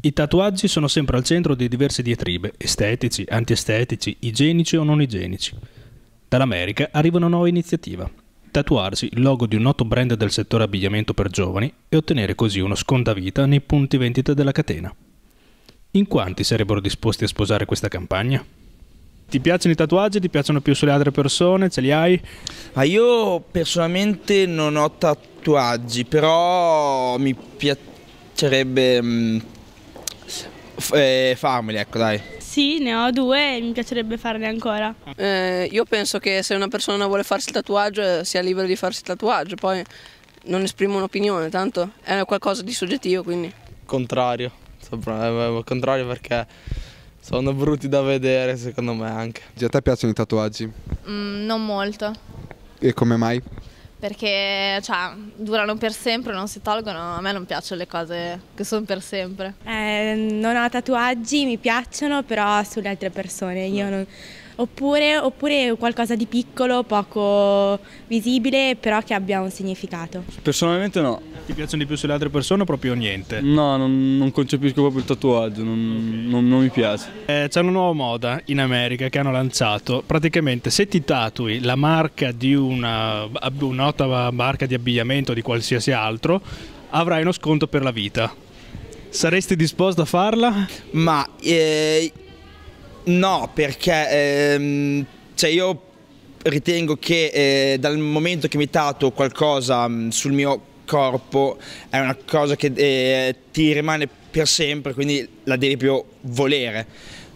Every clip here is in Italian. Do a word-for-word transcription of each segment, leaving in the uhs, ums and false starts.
I tatuaggi sono sempre al centro di diverse diatribe, estetici, antiestetici, igienici o non igienici. Dall'America arriva una nuova iniziativa: tatuarsi il logo di un noto brand del settore abbigliamento per giovani e ottenere così uno scondavita nei punti vendita della catena. In quanti sarebbero disposti a sposare questa campagna? Ti piacciono i tatuaggi? Ti piacciono più sulle altre persone? Ce li hai? Ma io personalmente non ho tatuaggi, però mi piacerebbe mh, f- eh, farmeli, ecco, dai. Sì, ne ho due e mi piacerebbe farne ancora. Eh, io penso che se una persona vuole farsi il tatuaggio sia libera di farsi il tatuaggio, poi non esprimo un'opinione, tanto è qualcosa di soggettivo, quindi. Contrario, contrario perché sono brutti da vedere secondo me anche. A te piacciono i tatuaggi? Mm, non molto, E come mai? perché cioè, durano per sempre, non si tolgono. A me non piacciono le cose che sono per sempre. Eh, non ho tatuaggi, mi piacciono, però sulle altre persone. Io non... oppure, oppure qualcosa di piccolo, poco visibile, però che abbia un significato. Personalmente no. Ti piacciono di più sulle altre persone o proprio niente? No, non, non concepisco proprio il tatuaggio, non, non, non mi piace. Eh, c'è una nuova moda in America che hanno lanciato. Praticamente se ti tatui la marca di una, una nota marca di abbigliamento o di qualsiasi altro, avrai uno sconto per la vita. Saresti disposto a farla? Ma eh, no, perché ehm, cioè io ritengo che eh, dal momento che mi tatuo qualcosa mh, sul mio corpo è una cosa che eh, ti rimane per sempre, quindi la devi proprio volere.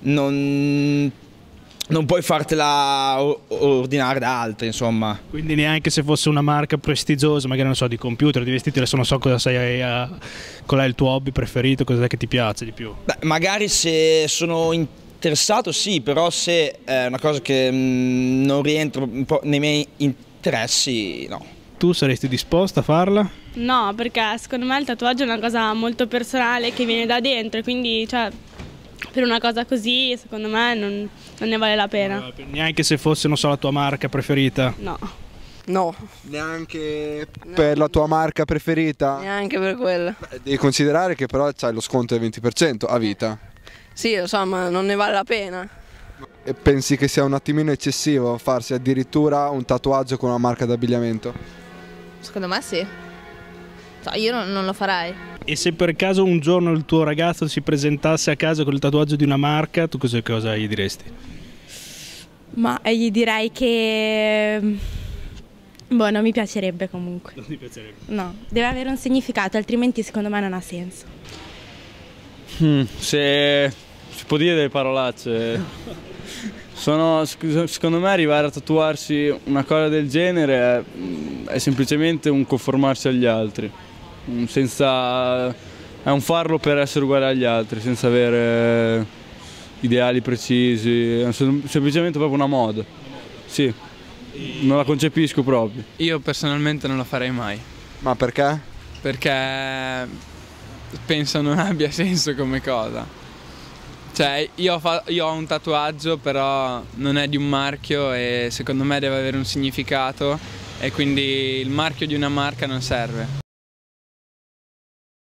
Non, non puoi fartela ordinare da altri, insomma. Quindi neanche se fosse una marca prestigiosa, magari non so, di computer, di vestiti, adesso non so cosa sei, a, qual è il tuo hobby preferito, cosa è che ti piace di più? Beh, magari se sono interessato sì, però se è una cosa che mh, non rientra un po' nei miei interessi, no. Tu saresti disposta a farla? No, perché secondo me il tatuaggio è una cosa molto personale che viene da dentro, quindi cioè, per una cosa così secondo me non, non ne vale la pena. Neanche se fosse, non so, la tua marca preferita? No. No. Neanche per la tua marca preferita? Neanche per quella. Beh, devi considerare che però c'hai lo sconto del venti per cento a vita. Sì, lo so, ma non ne vale la pena. E pensi che sia un attimino eccessivo farsi addirittura un tatuaggio con una marca d'abbigliamento? Secondo me sì. Cioè, io non, non lo farei. E se per caso un giorno il tuo ragazzo si presentasse a casa con il tatuaggio di una marca, tu cosa, cosa gli diresti? Ma gli direi che... boh, non mi piacerebbe comunque. Non ti piacerebbe? No, deve avere un significato, altrimenti secondo me non ha senso. Hmm, se si può dire delle parolacce. Sono, secondo me arrivare a tatuarsi una cosa del genere è, è semplicemente un conformarsi agli altri, senza, è un farlo per essere uguale agli altri, senza avere ideali precisi, è semplicemente proprio una moda. Sì, non la concepisco proprio. Io personalmente non lo farei mai. Ma perché? Perché penso non abbia senso come cosa. Cioè, io ho, fa- io ho un tatuaggio, però non è di un marchio e secondo me deve avere un significato e quindi il marchio di una marca non serve.